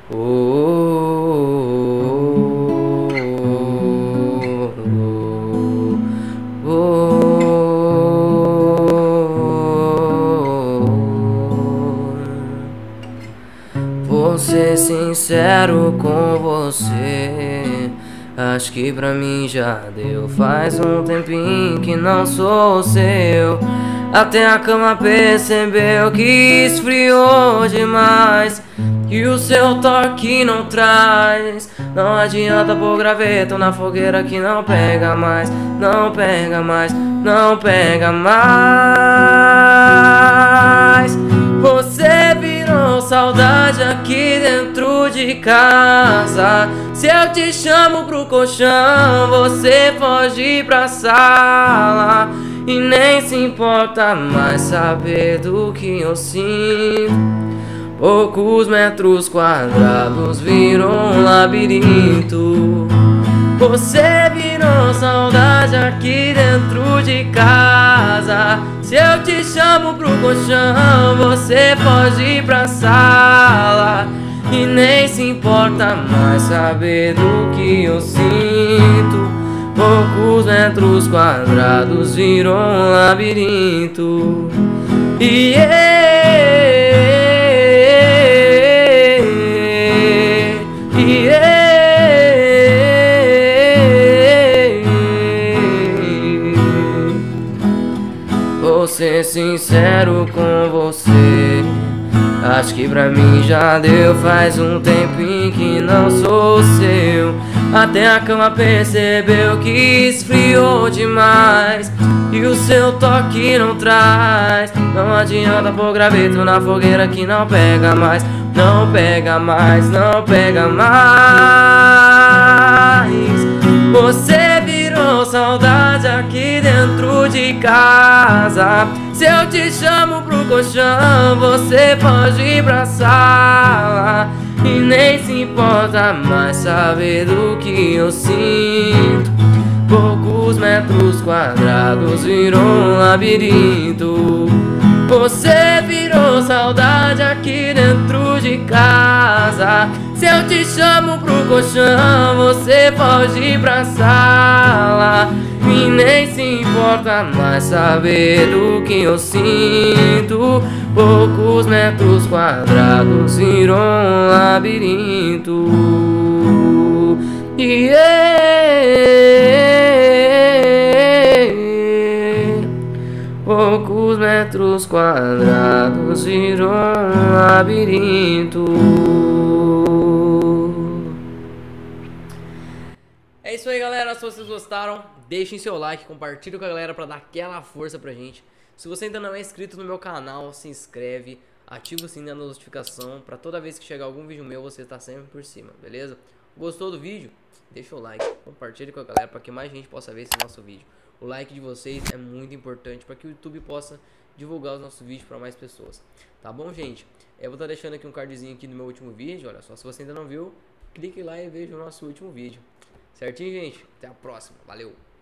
Oh, oh, oh, oh. Vou ser sincero com você, acho que pra mim já deu. Faz um tempinho que não sou seu. Até a cama percebeu que esfriou demais, que o seu toque não traz. Não adianta pôr graveto na fogueira que não pega mais, não pega mais, não pega mais. Você virou saudade aqui dentro de casa. Se eu te chamo pro colchão, você foge pra sala e nem se importa mais saber do que eu sinto. Poucos metros quadrados viram um labirinto. Você virou saudade aqui dentro de casa. Se eu te chamo pro colchão, você foge pra sala e nem se importa mais saber do que eu sinto. Poucos metros quadrados viram um labirinto. Vou ser sincero com você, acho que pra mim já deu. Faz um tempinho que não sou seu. Até a cama percebeu que esfriou demais, e o seu toque não traz. Não adianta pôr graveto na fogueira que não pega mais, não pega mais, não pega mais. Você virou saudade aqui dentro de casa. Se eu te chamo pro colchão, você foge pra sala e nem se importa mais saber do que eu sinto. Poucos metros quadrados virou um labirinto. Você virou saudade aqui dentro de casa. Se eu te chamo pro colchão, você foge pra sala e nem se importa mais saber do que eu sinto. Poucos metros quadrados viram um labirinto. Poucos metros quadrados viram um labirinto. É isso aí, galera. Se vocês gostaram, deixem seu like, compartilhem com a galera pra dar aquela força pra gente. Se você ainda não é inscrito no meu canal, se inscreve, ativa o sininho da notificação pra toda vez que chegar algum vídeo meu você estar sempre por cima, beleza? Gostou do vídeo? Deixa o like, compartilhe com a galera para que mais gente possa ver esse nosso vídeo. O like de vocês é muito importante para que o YouTube possa divulgar os nossos vídeos para mais pessoas. Tá bom, gente? Eu vou estar deixando aqui um cardzinho aqui no meu último vídeo. Olha só, se você ainda não viu, clique lá e veja o nosso último vídeo. Certinho, gente? Até a próxima. Valeu!